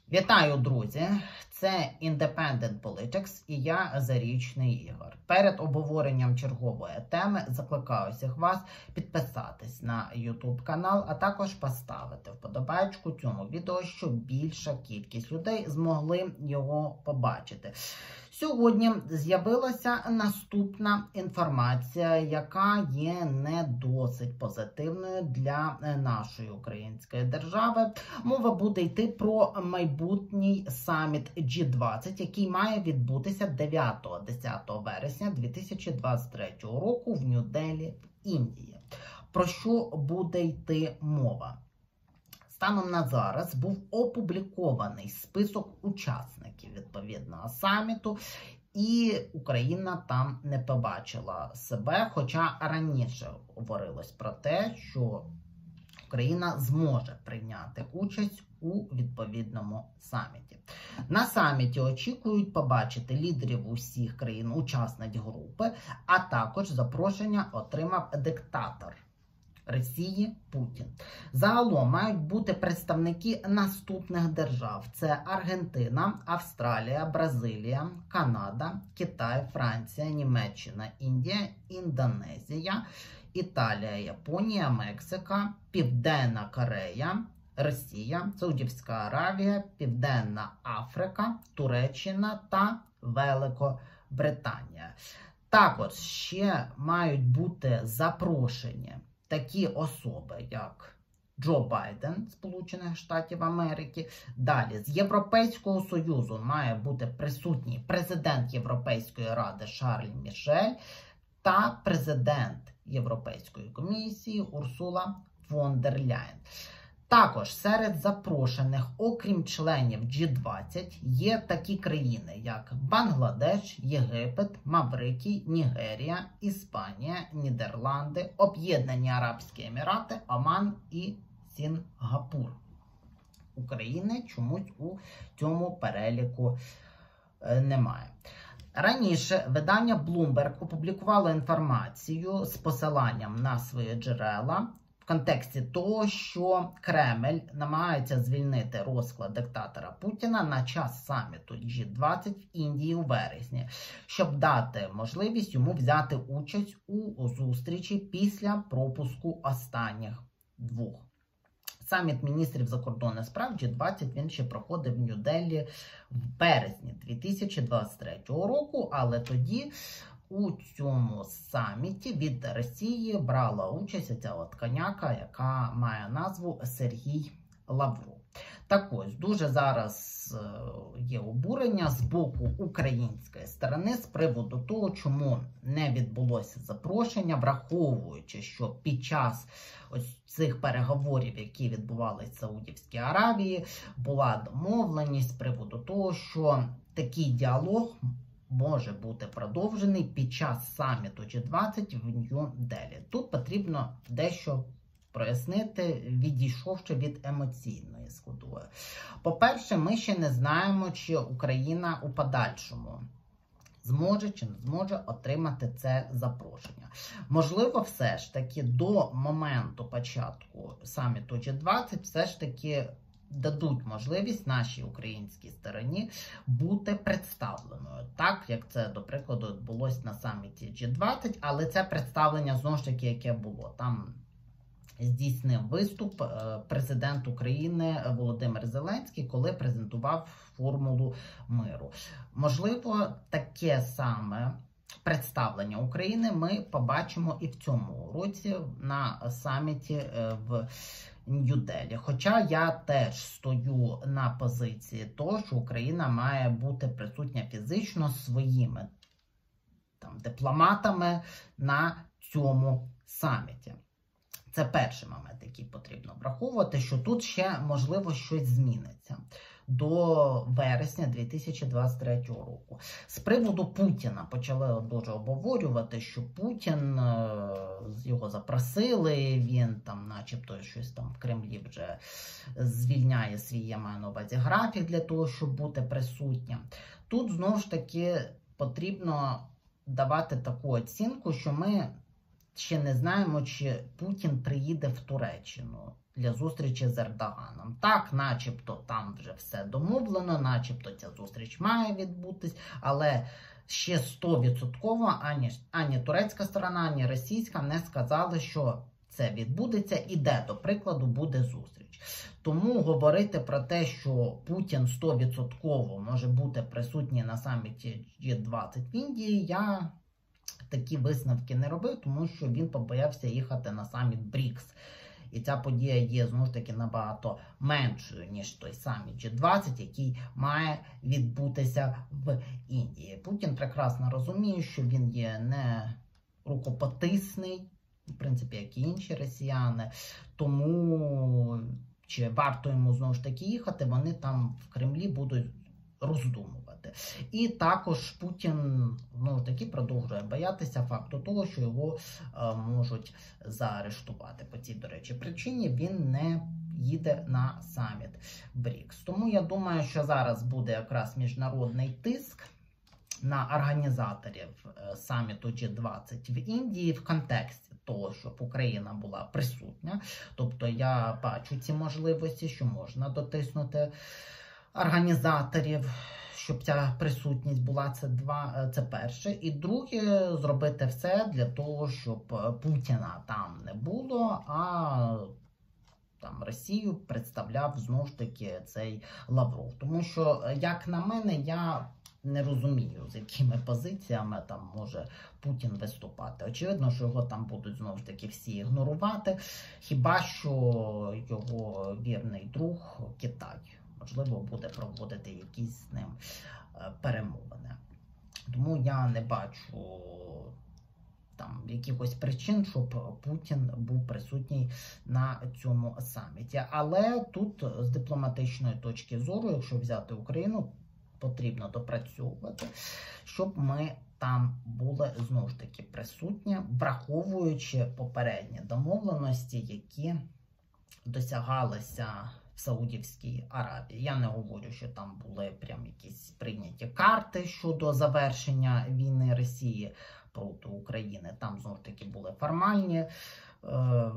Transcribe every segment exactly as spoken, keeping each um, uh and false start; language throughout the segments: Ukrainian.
Вітаю, друзі! Це Independent Politics і я Зарічний Ігор. Перед обговоренням чергової теми закликаю всіх вас підписатись на YouTube канал, а також поставити вподобайку цьому відео, щоб більша кількість людей змогли його побачити. Сьогодні з'явилася наступна інформація, яка є не досить позитивною для нашої української держави. Мова буде йти про майбутній саміт джі двадцять, який має відбутися дев'ятого-десятого вересня дві тисячі двадцять третього року в Нью-Делі, в Індії. Про що буде йти мова? Станом на зараз був опублікований список учасників відповідного саміту, і Україна там не побачила себе, хоча раніше говорилось про те, що Україна зможе прийняти участь у відповідному саміті. На саміті очікують побачити лідерів усіх країн-учасниць групи, а також запрошення отримав диктатор Росії Путін. Загалом мають бути представники наступних держав. Це Аргентина, Австралія, Бразилія, Канада, Китай, Франція, Німеччина, Індія, Індонезія, Італія, Японія, Мексика, Південна Корея, Росія, Саудівська Аравія, Південна Африка, Туреччина та Великобританія. Також ще мають бути запрошені такі особи, як Джо Байден, Сполучених Штатів Америки. Далі, з Європейського Союзу має бути присутній президент Європейської Ради Шарль Мішель та президент Європейської комісії Урсула фон дер Ляєн. Також серед запрошених, окрім членів джі двадцять, є такі країни, як Бангладеш, Єгипет, Маврикій, Нігерія, Іспанія, Нідерланди, Об'єднані Арабські Емірати, Оман і Сінгапур. України чомусь у цьому переліку немає. Раніше видання Bloomberg опублікувало інформацію з посиланням на свої джерела в контексті того, що Кремль намагається звільнити розклад диктатора Путіна на час саміту джі двадцять в Індії у вересні, щоб дати можливість йому взяти участь у зустрічі після пропуску останніх двох. Саміт міністрів закордонних справ джі двадцять він ще проходив в Нью-Делі в березні дві тисячі двадцять третього року, але тоді у цьому саміті від Росії брала участь ця от коняка, яка має назву Сергій Лавров. Так ось, дуже зараз є обурення з боку української сторони з приводу того, чому не відбулося запрошення, враховуючи, що під час ось цих переговорів, які відбувалися в Саудівській Аравії, була домовленість з приводу того, що такий діалог може бути продовжений під час саміту джі двадцять в Нью-Делі. Тут потрібно дещо прояснити, відійшовши від емоційної складової. По-перше, ми ще не знаємо, чи Україна у подальшому зможе чи не зможе отримати це запрошення. Можливо, все ж таки до моменту початку саміту джі двадцять все ж таки дадуть можливість нашій українській стороні бути представленою. Так, як це, до прикладу, відбулося на саміті джі двадцять, але це представлення, знову ж таки, яке було. Там здійснив виступ президент України Володимир Зеленський, коли презентував формулу миру. Можливо, таке саме представлення України ми побачимо і в цьому році на саміті в Нью-Делі. Хоча я теж стою на позиції того, що Україна має бути присутня фізично своїми там, дипломатами на цьому саміті. Це перший момент, який потрібно враховувати, що тут ще, можливо, щось зміниться до вересня дві тисячі двадцять третього року. З приводу Путіна почали дуже обговорювати, що Путін, його запросили, він там начебто щось там в Кремлі вже звільняє свій, я маю на увазі, графік для того, щоб бути присутнім. Тут, знову ж таки, потрібно давати таку оцінку, що ми ще не знаємо, чи Путін приїде в Туреччину для зустрічі з Ердоганом. Так, начебто там вже все домовлено, начебто ця зустріч має відбутись, але ще сто відсотків ані, ані турецька сторона, ані російська не сказали, що це відбудеться і де, до прикладу, буде зустріч. Тому говорити про те, що Путін сто відсотків може бути присутній на саміті джі двадцять в Індії, я такі висновки не робив, тому що він побоявся їхати на саміт брікс. І ця подія є, знову ж таки, набагато меншою, ніж той саміт джі двадцять, який має відбутися в Індії. Путін прекрасно розуміє, що він є не рукопотисний, в принципі, як і інші росіяни, тому чи варто йому, знову ж таки, їхати, вони там в Кремлі будуть роздумувати. І також Путін, знову ж таки, продовжує боятися факту того, що його е, можуть заарештувати. По цій, до речі, причині він не їде на саміт брікс. Тому я думаю, що зараз буде якраз міжнародний тиск на організаторів е, саміту джі двадцять в Індії в контексті того, щоб Україна була присутня. Тобто я бачу ці можливості, що можна дотиснути організаторів, щоб ця присутність була, це два, це перше. І друге, зробити все для того, щоб Путіна там не було, а там Росію представляв знову ж таки цей Лавров. Тому що, як на мене, я не розумію, з якими позиціями там може Путін виступати. Очевидно, що його там будуть знову ж таки всі ігнорувати, хіба що його вірний друг Китай, можливо, буде проводити якісь з ним перемовини. Тому я не бачу там якихось причин, щоб Путін був присутній на цьому саміті. Але тут з дипломатичної точки зору, якщо взяти Україну, потрібно допрацьовувати, щоб ми там були знову ж таки присутні, враховуючи попередні домовленості, які досягалися в Саудівській Аравії. Я не говорю, що там були прям якісь прийняті карти щодо завершення війни Росії проти України. Там, знову ж таки, були формальні, е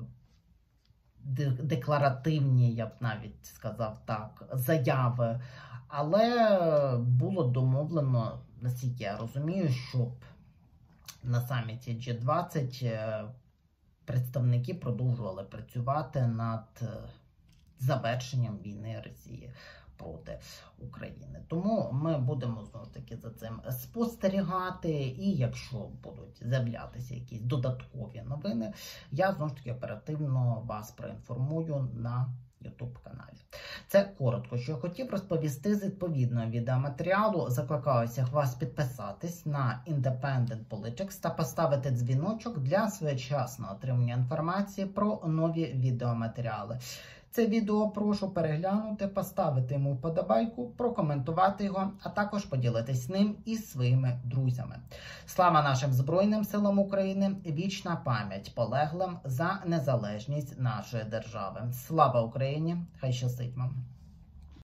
декларативні, я б навіть сказав так, заяви. Але було домовлено, наскільки я розумію, щоб на саміті джі двадцять представники продовжували працювати над завершенням війни Росії проти України. Тому ми будемо, знову ж таки, за цим спостерігати, і якщо будуть з'являтися якісь додаткові новини, я, знову ж таки, оперативно вас проінформую на ютуб-каналі. Це коротко, що я хотів розповісти з відповідного відеоматеріалу. Закликаю всіх вас підписатись на Independent Politics та поставити дзвіночок для своєчасного отримання інформації про нові відеоматеріали. Це відео прошу переглянути, поставити йому вподобайку, прокоментувати його, а також поділитись ним із своїми друзями. Слава нашим Збройним силам України, вічна пам'ять полеглим за незалежність нашої держави. Слава Україні! Хай щастить вам!